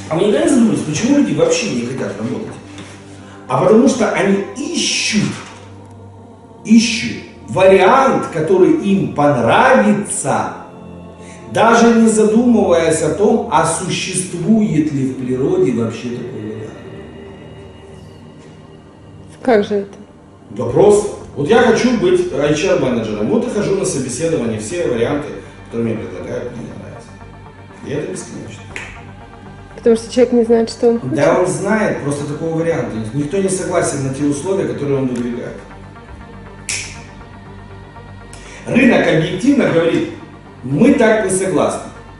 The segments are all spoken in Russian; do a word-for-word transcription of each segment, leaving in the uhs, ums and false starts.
А вы никогда не задумывались, почему люди вообще не хотят работать? А потому что они ищут, ищут вариант, который им понравится, даже не задумываясь о том, а существует ли в природе вообще такой вариант. Как же это? Да просто. Вот я хочу быть эйч ар-менеджером, вот и хожу на собеседование, все варианты, которые мне предлагают, мне не нравятся. И это бесконечно. Потому что человек не знает, что он хочет? Да, он знает, просто такого варианта. Никто не согласен на те условия, которые он выдвигает. Рынок объективно говорит, мы так не согласны.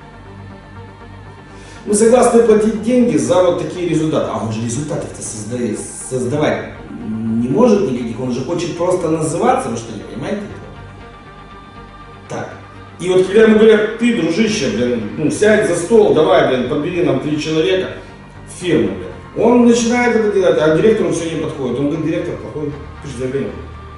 Мы согласны платить деньги за вот такие результаты. А он же результатов-то создает, создавать не может никаких, он же хочет просто называться, вы что, не понимаете? Так. И вот когда ему говорят, ты, дружище, блин, ну, сядь за стол, давай, блин, подбери нам три человека в фирму, блин. Он начинает это делать, а директору все не подходит. Он говорит, директор плохой, ты же заявление.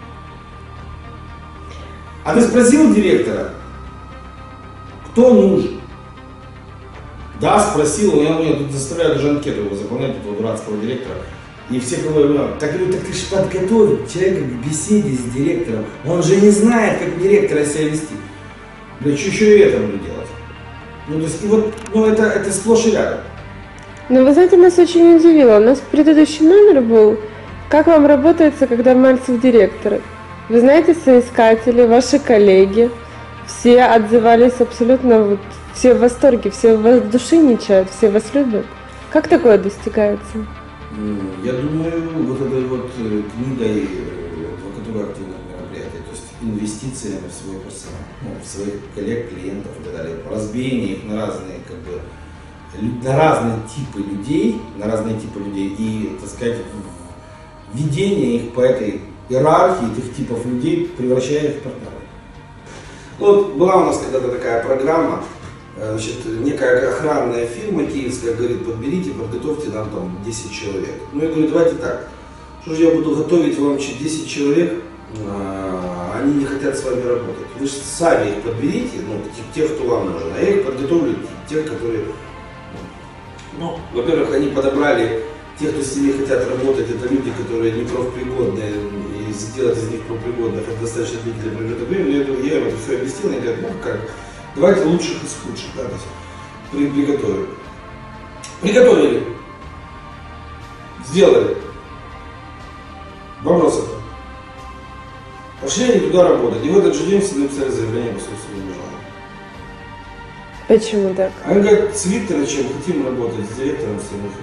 А ты спросил директора, кто нужен? Да, спросил, он меня тут заставляют даже анкету его заполнять, этого дурацкого директора. И все, кого я говорю, так, говорю, так ты же подготовил человека к беседе с директором. Он же не знает, как директора себя вести. Да что еще и это буду делать? Ну, то есть, и вот, ну, это, это сплошь и рядом. Ну, вы знаете, нас очень удивило. У нас предыдущий номер был, как вам работается, когда Мальцев директор. Вы знаете, соискатели, ваши коллеги, все отзывались абсолютно, вот, все в восторге, все воодушевничают, все вас любят. Как такое достигается? Я думаю, вот этой вот книгой, в которой активных мероприятий, то есть инвестициями в свой персонал, ну, в своих коллег, клиентов и так далее, разбиение их на разные, как бы, на разные типы людей, на разные типы людей и, так сказать, введение их по этой иерархии этих типов людей, превращая их в партнеров. Вот была у нас когда-то такая программа, значит, некая охранная фирма киевская говорит, подберите, подготовьте нам там десять человек. Ну я говорю, давайте так, что же я буду готовить вам десять человек, а они не хотят с вами работать. Вы же сами их подберите, ну, тех, кто вам нужен, а я их подготовлю, тех, которые, ну, во-первых, они подобрали тех, кто с ними хотят работать, это люди, которые не профпригодные, и сделать из них профпригодных, это достаточно длительный промежуток времени. Я им это все объяснил, они говорят, ну как, давайте лучших из худших, да, то есть при, приготовим. Приготовили, сделали. Вопросы. Пошли они туда работать, и в этот же день все написали заявление по собственному желанию. Почему так? Они говорят, с Викторовичем хотим работать, с директором все не хотим.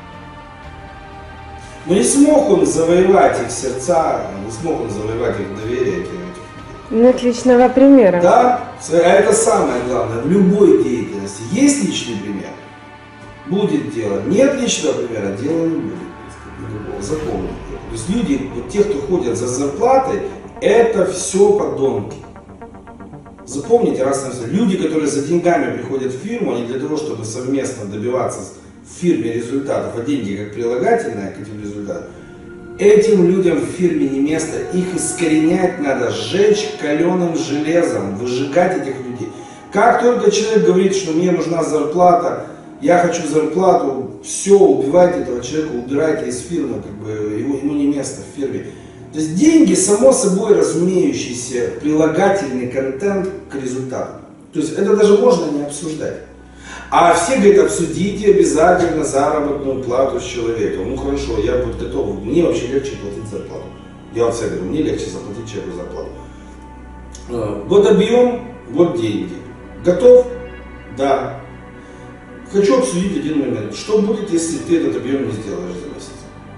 Но не смог он завоевать их сердца, не смог он завоевать их доверие этих людей. Нет личного примера. Да, а это самое главное в любой деятельности. Есть личный пример, будет дело. Нет личного примера, дело не будет. Запомните. То есть люди, вот те, кто ходят за зарплатой, это все подонки. Запомните раз и навсегда. Люди, которые за деньгами приходят в фирму, они для того, чтобы совместно добиваться в фирме результатов, а деньги как прилагательное к этим результатам, этим людям в фирме не место, их искоренять надо, сжечь каленым железом, выжигать этих людей. Как только человек говорит, что мне нужна зарплата, я хочу зарплату, все, убивайте этого человека, убирайте из фирмы, как бы, ему, ему не место в фирме. То есть деньги, само собой разумеющийся прилагательный контент к результату. То есть это даже можно не обсуждать. А все говорят, обсудите обязательно заработную плату с человеком. Ну хорошо, я буду готов, мне вообще легче платить зарплату. Я вот всегда говорю, мне легче заплатить человеку зарплату. Вот объем, вот деньги. Готов? Да. Хочу обсудить один момент. Что будет, если ты этот объем не сделаешь за месяц?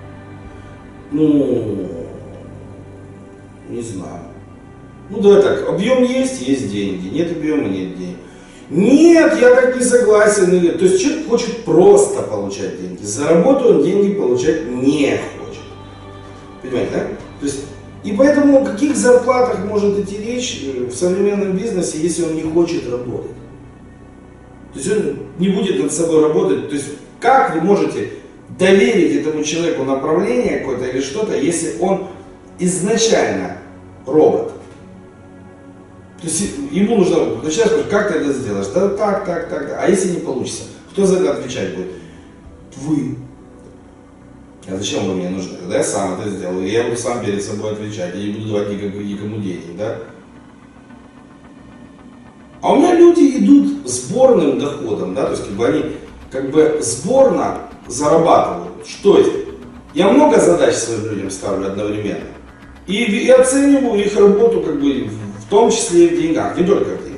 Ну, не знаю. Ну давай так, объем есть, есть деньги. Нет объема, нет денег. Нет, я так не согласен. То есть человек хочет просто получать деньги. За работу он деньги получать не хочет. Понимаете, да? То есть, и поэтому о каких зарплатах может идти речь в современном бизнесе, если он не хочет работать? То есть он не будет над собой работать. То есть как вы можете доверить этому человеку направление какое-то или что-то, если он изначально робот? То есть ему нужно, начинаешь спрашивать, как ты это сделаешь? Да так, так, так, так. А если не получится? Кто за это отвечать будет? Вы. А зачем вы мне нужны? Когда я сам это сделаю, я буду сам перед собой отвечать, я не буду давать никакому, никому денег, да? А у меня люди идут сборным доходом, да, то есть как бы они как бы сборно зарабатывают. Что есть? Я много задач своим людям ставлю одновременно. И, и оцениваю их работу как бы в том числе и в деньгах, не только в деньгах.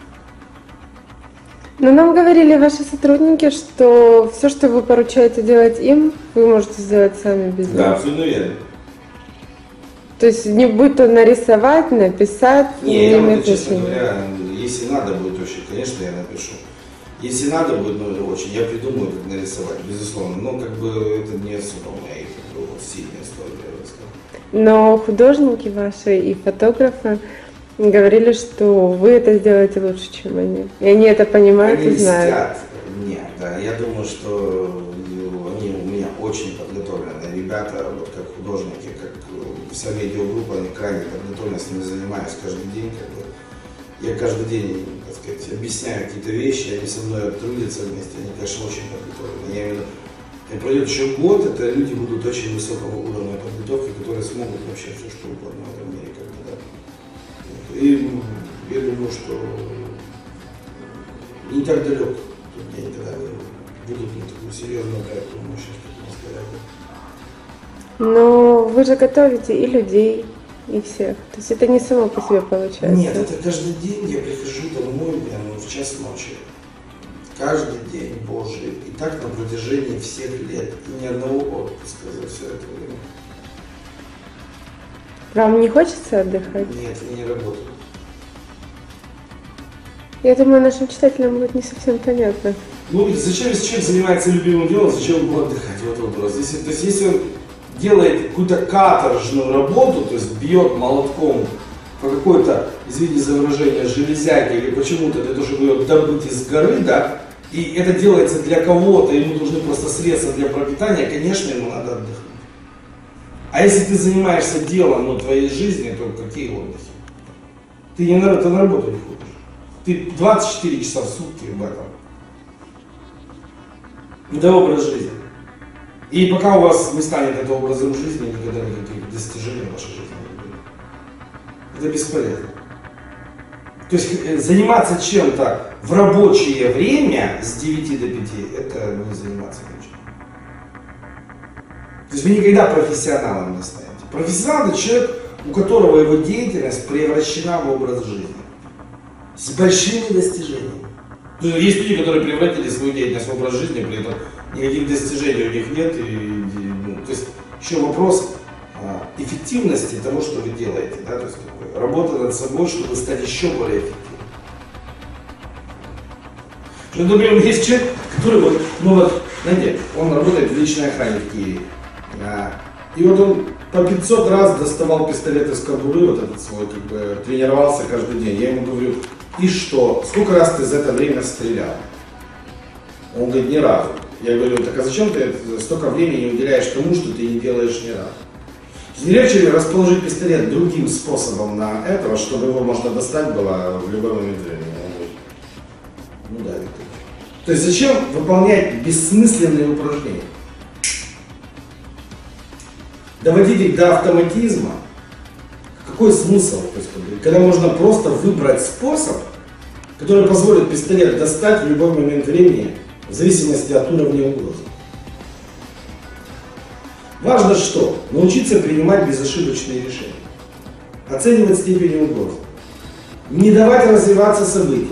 Но нам говорили ваши сотрудники, что все, что вы поручаете делать им, вы можете сделать сами без них. Да, абсолютно верно. То есть не будь то нарисовать, написать, не, не я имеет вот, честно значения. говоря, если надо будет очень, конечно, я напишу. Если надо будет, ну, очень, я придумаю, как нарисовать, безусловно. Но как бы это не особо моя как бы, вот, сильная история, я бы сказал. Но художники ваши и фотографы говорили, что вы это сделаете лучше, чем они. И они это понимают Они и знают. льстят мне, да. Я думаю, что они у меня очень подготовленные ребята, вот как художники, как вся медиагруппа, они крайне подготовлены, с ними занимаюсь каждый день. Как бы. Я каждый день, так сказать, объясняю какие-то вещи, они со мной трудятся вместе, они, конечно, очень подготовлены. Я имею в виду, и пройдет еще год, это люди будут очень высокого уровня подготовки, которые смогут вообще все что угодно в этом мире. Как бы, да. И я думаю, что не так далек тот день, когда они будут на такую серьезную проектную мощность, как мы сказали. Но вы же готовите и людей, и всех. То есть это не само по себе получается. Нет, это каждый день я прихожу домой прямо в час ночи. Каждый день Божий. И так на протяжении всех лет. И ни одного отпуска за все это время. Вам не хочется отдыхать? Нет, я не работаю. Я думаю, нашим читателям будет не совсем понятно. Ну, зачем, если человек занимается любимым делом, зачем ему отдыхать? Вот вопрос. Если, то есть, если он делает какую-то каторжную работу, то есть бьет молотком по какой-то, извините за выражение, железяке или почему-то для того, чтобы ее добыть из горы, да, и это делается для кого-то, ему нужны просто средства для пропитания, конечно, ему надо отдохнуть. А если ты занимаешься делом, ну, твоей жизни, то какие отдыхи? Ты не на, ты на работу не ходишь. Ты двадцать четыре часа в сутки в этом. Это образ жизни. И пока у вас не станет это образом жизни, никогда никаких достижений в вашей жизни не будет. Это бесполезно. То есть заниматься чем-то в рабочее время с девяти до пяти, это не заниматься ничем. То есть вы никогда профессионалом не станете. Профессионал — это человек, у которого его деятельность превращена в образ жизни. С большими достижениями. То есть, есть люди, которые превратили свою деятельность в образ жизни, при этом никаких достижений у них нет. И, и, ну, то есть еще вопрос а, эффективности того, что вы делаете. Да? То есть, работа над собой, чтобы стать еще более эффективным. Что, например, есть человек, который вот, ну вот, знаете, он работает в личной охране в Киеве. А, и вот он по пятьсот раз доставал пистолет из кобуры, вот этот свой, как бы, тренировался каждый день. Я ему говорю: и что? Сколько раз ты за это время стрелял? Он говорит: ни разу. Я говорю: так а зачем ты столько времени уделяешь тому, что ты не делаешь ни разу? Не легче ли расположить пистолет другим способом на этого, чтобы его можно достать было в любой момент времени? Он говорит: ну да, Виктор. То есть зачем выполнять бессмысленные упражнения? Доводить их до автоматизма. Какой смысл? То есть, когда можно просто выбрать способ, который позволит пистолет достать в любой момент времени, в зависимости от уровня угрозы. Важно что? Научиться принимать безошибочные решения. Оценивать степень угрозы. Не давать развиваться событиям.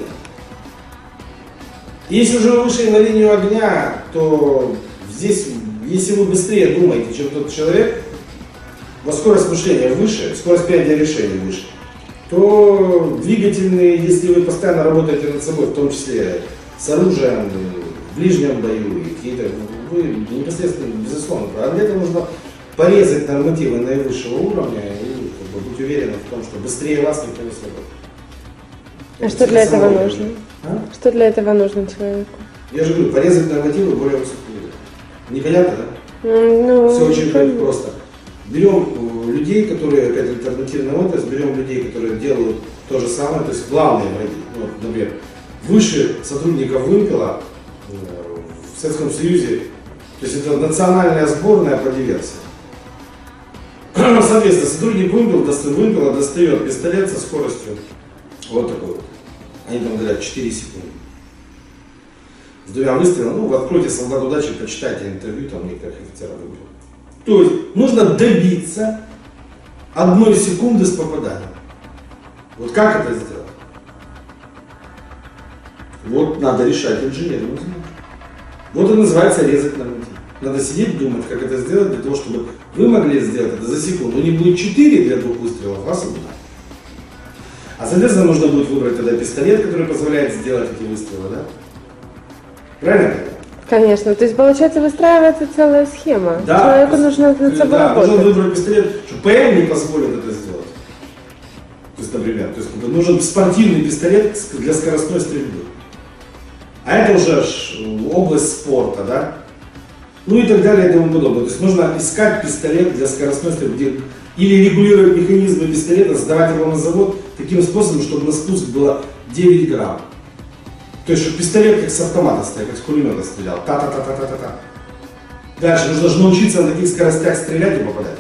Если уже вы вышли на линию огня, то здесь, если вы быстрее думаете, чем тот человек, у вас скорость мышления выше, скорость принятия решений выше, то двигательные, если вы постоянно работаете над собой, в том числе с оружием, в ближнем бою, и какие-то, вы непосредственно, безусловно, а для этого нужно порезать нормативы наивысшего уровня и как бы, быть уверенным в том, что быстрее вас никто не сработает. А что для этого нужно? А? Что для этого нужно человеку? Я же говорю, порезать нормативы более высокого уровня. Непонятно, да? Ну, все очень понятно. Просто. Берем людей, которые, опять альтернативная отрасль, берем людей, которые делают то же самое, то есть главные враги. Вот, например, выше сотрудников вымпела в Советском Союзе То есть это национальная сборная по диверсии. Соответственно, сотрудник вымпела, вымпела достает пистолет со скоростью вот такой вот. Они там говорят четыре секунды. С двумя выстрелами, ну, вы откройте «Солдат удачи», почитайте интервью там некоторых офицеров вымпела. То есть нужно добиться одной секунды с попаданием. Вот как это сделать? Вот надо решать инженерную задачу. Вот это называется резать норматив. Надо сидеть, думать, как это сделать, для того, чтобы вы могли сделать это за секунду. Не будет четыре для двух выстрелов, вас одна. А соответственно нужно будет выбрать тогда пистолет, который позволяет сделать эти выстрелы, да? Правильно? Конечно. То есть получается выстраивается целая схема. Да, Человеку нужно над собой да, работать. нужно выбрать пистолет, что ПМ не позволит это сделать. То есть, например, то есть, нужен спортивный пистолет для скоростной стрельбы. А это уже область спорта, да? Ну и так далее и тому подобное. То есть нужно искать пистолет для скоростной стрельбы. Или регулировать механизмы пистолета, сдавать его на завод таким способом, чтобы на спуск было девять грамм. То есть, чтобы пистолет как с автомата стоял, как с пулемета стрелял. Та-та-та-та-та-та-та. Дальше нужно же научиться на таких скоростях стрелять и попадать.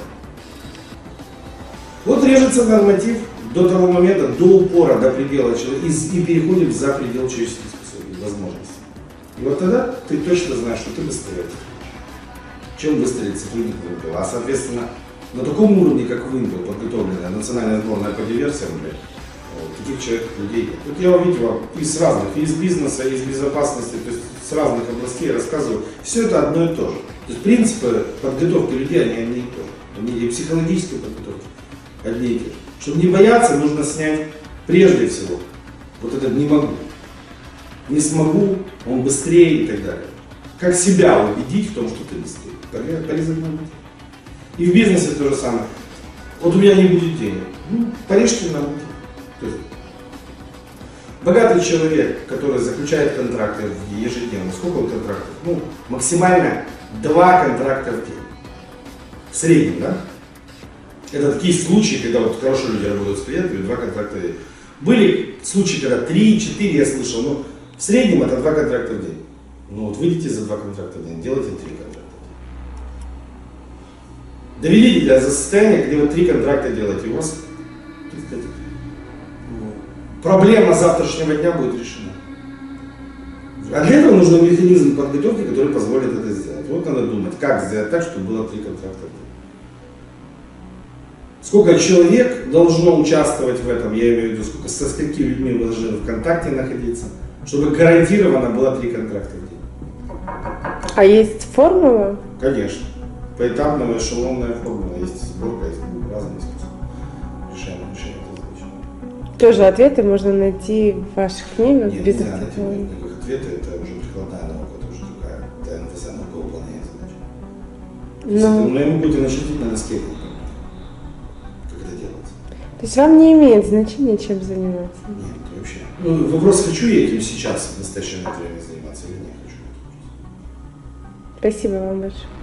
Вот режется норматив до того момента, до упора, до предела человека, и, и переходим за предел человеческих возможностей. И вот тогда ты точно знаешь, что ты быстрее. Чем выстрелит сотрудник вымпела. А соответственно, на таком уровне, как вымпел, подготовленная национальная сборная по диверсиям, вот, таких человек, людей нет. Вот я вам видел из разных, из бизнеса, из безопасности, то есть с разных областей рассказываю. Все это одно и то же. То есть принципы подготовки людей, они одни и то же. Они и психологической подготовки одни и те же. Чтобы не бояться, нужно снять прежде всего вот этот «не могу». Не смогу, он быстрее и так далее. Как себя убедить в том, что ты быстрее. Порезать норматив. И в бизнесе то же самое. Вот у меня не будет денег. Ну, порежьте норматив. То есть, богатый человек, который заключает контракты ежедневно, сколько он контрактов? Ну, максимально два контракта в день. В среднем, да? Это такие случаи, когда вот хорошие люди работают с клиентами, два контракта в день. Были случаи, когда три-четыре я слышал, но в среднем это два контракта в день. Ну вот выйдите за два контракта в день, делайте три контракта в день. Доведите до состояния, где вы три контракта делаете, у вас сказать, проблема завтрашнего дня будет решена. А для этого нужен механизм подготовки, который позволит это сделать. Вот надо думать, как сделать так, чтобы было три контракта в день. Сколько человек должно участвовать в этом, я имею в виду, сколько, со сколькими людьми вы должны в контакте находиться, чтобы гарантированно было три контракта в день. А есть формула? Конечно. Поэтапная эшелонная формула. Есть сборка, есть разные способы решения, решения этой задачи. Тоже ответы можно найти в ваших книгах. Нет, без нельзя найти никаких ответов, это уже прикладная наука, это уже другая. Это эн тэ эс, наука выполнения задач. Но... Но я могу это начертить на доске, как это делается. То есть вам не имеет значения, чем заниматься? Нет, вообще. Ну, вопрос, хочу я этим сейчас в настоящее время заниматься или не хочу. Спасибо вам большое.